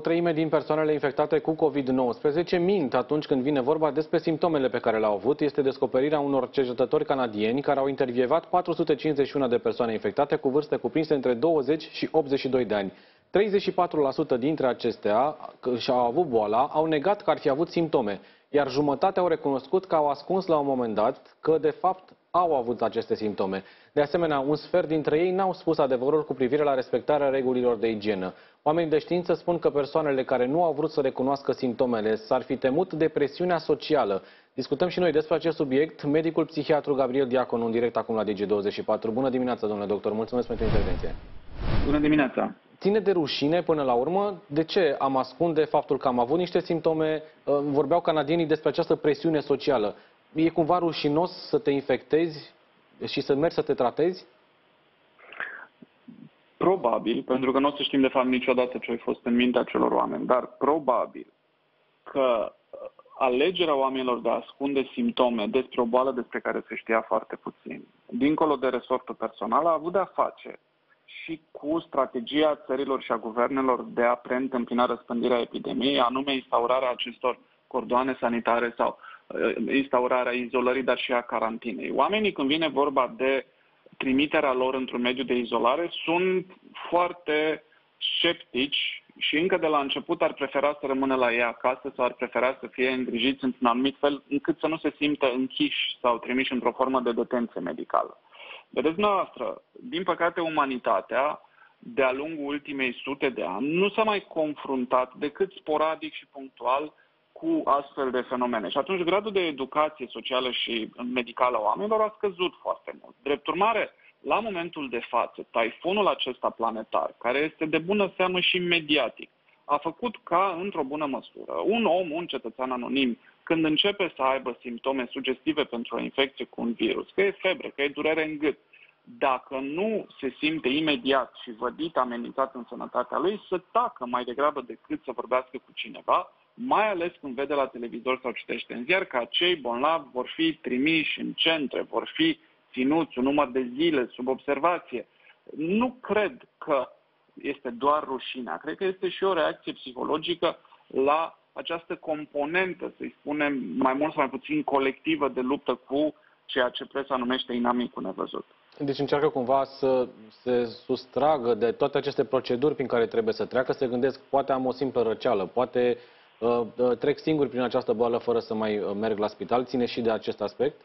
treime din persoanele infectate cu COVID-19 mint atunci când vine vorba despre simptomele pe care le-au avut. Este descoperirea unor cercetători canadieni care au intervievat 451 de persoane infectate cu vârste cuprinse între 20 și 82 de ani. 34% dintre acestea și-au avut boala, au negat că ar fi avut simptome, iar jumătate au recunoscut că au ascuns la un moment dat că, de fapt, au avut aceste simptome. De asemenea, un sfert dintre ei n-au spus adevărul cu privire la respectarea regulilor de igienă. Oamenii de știință spun că persoanele care nu au vrut să recunoască simptomele s-ar fi temut de presiunea socială. Discutăm și noi despre acest subiect. Medicul psihiatru Gabriel Diaconu, în direct acum la Digi24. Bună dimineața, domnule doctor. Mulțumesc pentru intervenție. Bună dimineața. Ține de rușine până la urmă? De ce am ascunde faptul că am avut niște simptome? Vorbeau canadienii despre această presiune socială. E cumva rușinos să te infectezi și să mergi să te tratezi? Probabil, pentru că nu o să știm de fapt niciodată ce a fost în mintea celor oameni, dar probabil că alegerea oamenilor de a ascunde simptome despre o boală despre care se știa foarte puțin, dincolo de resortul personal, a avut de-a face și cu strategia țărilor și a guvernelor de a preîntâmpina răspândirea epidemiei, anume instaurarea acestor cordoane sanitare sau instaurarea izolării, dar și a carantinei. Oamenii, când vine vorba de trimiterea lor într-un mediu de izolare, sunt foarte sceptici și încă de la început ar prefera să rămână la ei acasă sau ar prefera să fie îngrijiți într-un anumit fel încât să nu se simtă închiși sau trimiși într-o formă de detenție medicală. Vedeți, noastră, din păcate, umanitatea, de-a lungul ultimei sute de ani, nu s-a mai confruntat decât sporadic și punctual cu astfel de fenomene. Și atunci gradul de educație socială și medicală a oamenilor a scăzut foarte mult. Drept urmare, la momentul de față, taifunul acesta planetar, care este de bună seamă și mediatic, a făcut ca, într-o bună măsură, un om, un cetățean anonim, când începe să aibă simptome sugestive pentru o infecție cu un virus, că e febră, că e durere în gât, dacă nu se simte imediat și vădit amenințat în sănătatea lui, să tacă mai degrabă decât să vorbească cu cineva, mai ales când vede la televizor sau citește în ziar că acei bolnavi vor fi trimiși în centre, vor fi ținuți un număr de zile sub observație. Nu cred că este doar rușinea, cred că este și o reacție psihologică la această componentă, să-i spunem, mai mult sau mai puțin colectivă de luptă cu ceea ce presa numește inamicul nevăzut. Deci încearcă cumva să se sustragă de toate aceste proceduri prin care trebuie să treacă, se gândesc, poate am o simplă răceală, poate trec singur prin această boală fără să mai merg la spital. Ține și de acest aspect?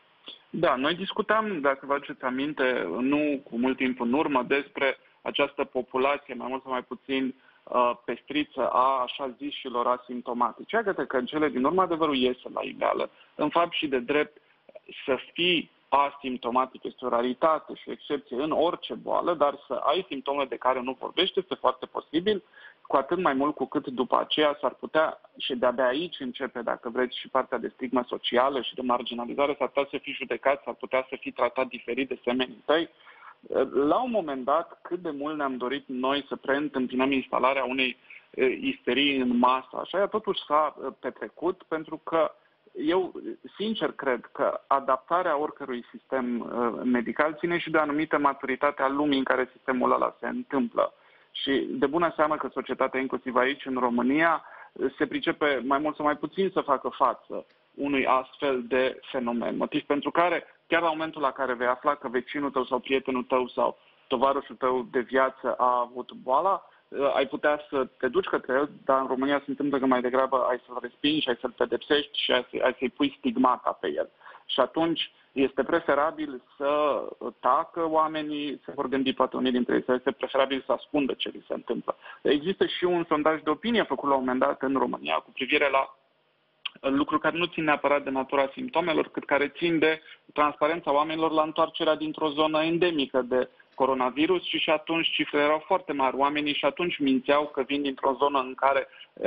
Da, noi discutam, dacă vă aduceți aminte, nu cu mult timp în urmă, despre această populație, mai mult sau mai puțin pestriță a așa zișilor asimptomatici. Iată că în cele din urmă adevărul iese la iveală. În fapt și de drept, să fii asimptomatic este o raritate și o excepție în orice boală, dar să ai simptome de care nu vorbești este foarte posibil, cu atât mai mult cu cât după aceea s-ar putea, și de-abia aici începe, dacă vreți, și partea de stigmă socială și de marginalizare, s-ar putea să fii judecat, s-ar putea să fii tratat diferit de semenii tăi. La un moment dat, cât de mult ne-am dorit noi să preîntâmpinăm instalarea unei isterii în masă, așa, ea totuși s-a petrecut, pentru că eu, sincer, cred că adaptarea oricărui sistem medical ține și de o anumită maturitate a lumii în care sistemul ăla se întâmplă. Și de bună seamă că societatea, inclusiv aici, în România, se pricepe mai mult sau mai puțin să facă față unui astfel de fenomen. Motiv pentru care, chiar la momentul la care vei afla că vecinul tău sau prietenul tău sau tovarășul tău de viață a avut boala, ai putea să te duci către el, dar în România se întâmplă că mai degrabă ai să-l respingi, ai să-l pedepsești și ai să-i pui stigmata pe el. Și atunci este preferabil să tacă oamenii, se vor gândi poate unii dintre ei, este preferabil să ascundă ce li se întâmplă. Există și un sondaj de opinie făcut la un moment dat în România cu privire la lucruri care nu țin neapărat de natura simptomelor, cât care țin de transparența oamenilor la întoarcerea dintr-o zonă endemică de coronavirus și atunci cifrele erau foarte mari. Oamenii și atunci mințeau că vin dintr-o zonă în care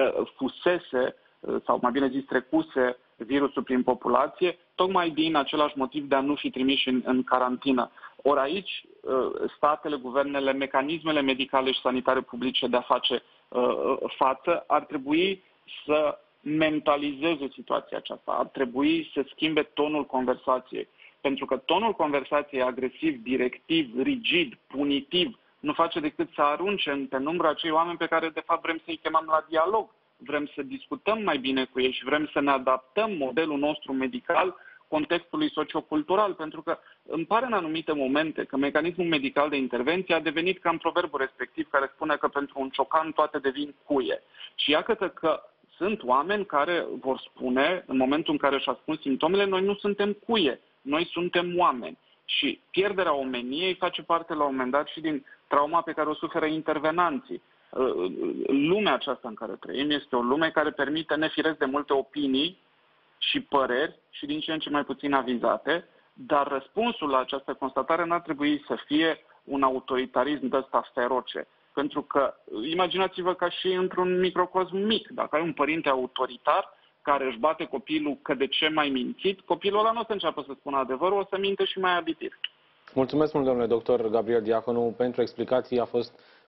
fusese, sau mai bine zis trecuse, virusul prin populație, tocmai din același motiv de a nu fi trimiși în carantină. Ori aici, statele, guvernele, mecanismele medicale și sanitare publice de a face față ar trebui să mentalizeze situația aceasta, ar trebui să schimbe tonul conversației. Pentru că tonul conversației agresiv, directiv, rigid, punitiv, nu face decât să arunce în penumbra acei oameni pe care de fapt vrem să-i chemăm la dialog. Vrem să discutăm mai bine cu ei și vrem să ne adaptăm modelul nostru medical contextului sociocultural, pentru că îmi pare în anumite momente că mecanismul medical de intervenție a devenit ca în proverbul respectiv care spune că pentru un ciocan toate devin cuie. Și iată că sunt oameni care vor spune, în momentul în care își ascund simptomele, noi nu suntem cuie, noi suntem oameni. Și pierderea omeniei face parte la un moment dat și din trauma pe care o suferă intervenanții. Lumea aceasta în care trăim este o lume care permite nefiresc de multe opinii și păreri și din ce în ce mai puțin avizate, dar răspunsul la această constatare n-ar trebui să fie un autoritarism de ăsta feroce. Pentru că, imaginați-vă ca și într-un microcosm mic, dacă ai un părinte autoritar care își bate copilul că de ce mai mințit, copilul ăla nu o să înceapă să spună adevărul, o să minte și mai abitir. Mulțumesc mult, domnule doctor Gabriel Diaconu, pentru explicații. A fost